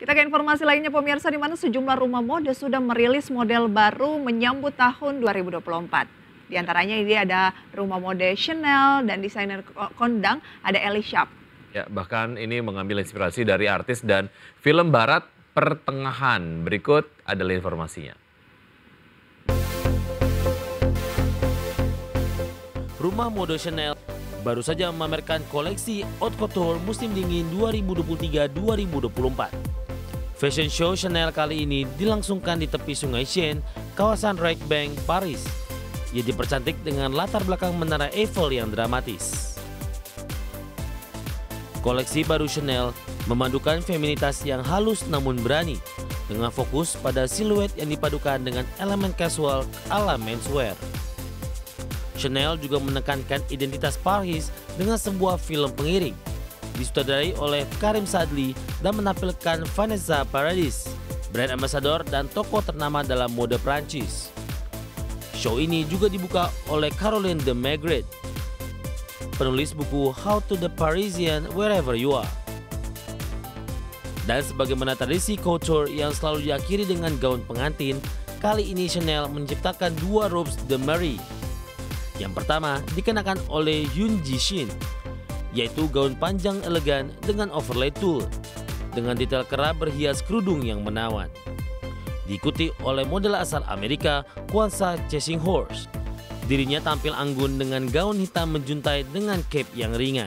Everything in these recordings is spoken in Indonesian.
Kita ke informasi lainnya pemirsa, di mana sejumlah rumah mode sudah merilis model baru menyambut tahun 2024. Di antaranya ini ada rumah mode Chanel dan desainer kondang ada Ellie Sharp. Ya, bahkan ini mengambil inspirasi dari artis dan film barat pertengahan. Berikut adalah informasinya. Rumah mode Chanel baru saja memamerkan koleksi haute couture musim dingin 2023-2024. Fashion show Chanel kali ini dilangsungkan di tepi Sungai Seine, kawasan Rijksbank, Paris. Ia dipercantik dengan latar belakang menara Eiffel yang dramatis. Koleksi baru Chanel memadukan feminitas yang halus namun berani, dengan fokus pada siluet yang dipadukan dengan elemen casual ala menswear. Chanel juga menekankan identitas Paris dengan sebuah film pengiring, disutradarai oleh Karim Saadli dan menampilkan Vanessa Paradis, brand ambassador dan tokoh ternama dalam mode Prancis. Show ini juga dibuka oleh Caroline de Maigret, penulis buku How to the Parisian Wherever You Are. Dan sebagaimana tradisi couture yang selalu diakhiri dengan gaun pengantin, kali ini Chanel menciptakan dua robes de mariée. Yang pertama dikenakan oleh Yoon Ji Shin, yaitu gaun panjang elegan dengan overlay tulle, dengan detail kerap berhias kerudung yang menawan. Diikuti oleh model asal Amerika, Kwanza Chasing Horse. Dirinya tampil anggun dengan gaun hitam menjuntai dengan cape yang ringan.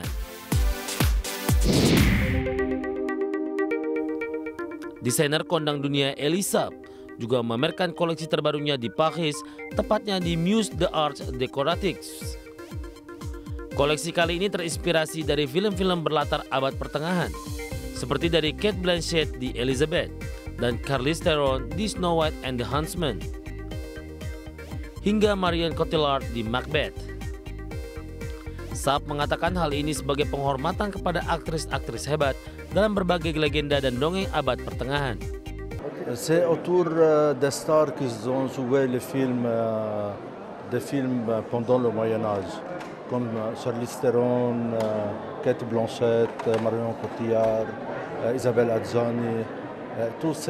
Desainer kondang dunia Ellie Sharp juga memamerkan koleksi terbarunya di Paris, tepatnya di Musée des Arts Décoratifs. Koleksi kali ini terinspirasi dari film-film berlatar abad pertengahan, seperti dari Cate Blanchett di Elizabeth dan Charlize Theron di Snow White and the Huntsman, hingga Marion Cotillard di Macbeth. Sharp mengatakan hal ini sebagai penghormatan kepada aktris-aktris hebat dalam berbagai legenda dan dongeng abad pertengahan. C'est autour des stars qui ont joué les films, des films pendant le Moyen-Âge, comme Charlize Theron, Cate Blanchett, Marion Cotillard, Isabelle Adjani, tous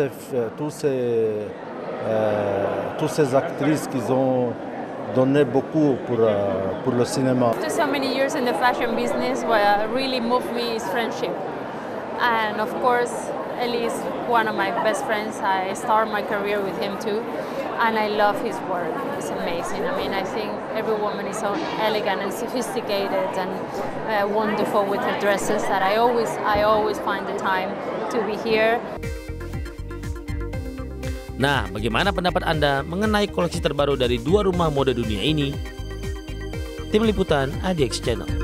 ces actrices qui ont donné beaucoup pour le cinéma. After so many years in the fashion business, what really moved me is friendship. And of course, Ellie is one of my best friends. I started my career with him too, and I love his work. It's amazing. I mean, I think every woman is so elegant and sophisticated and wonderful with her dresses that I always find the time to be here. Nah, bagaimana pendapat Anda mengenai koleksi terbaru dari dua rumah mode dunia ini? Tim Liputan ADX Channel.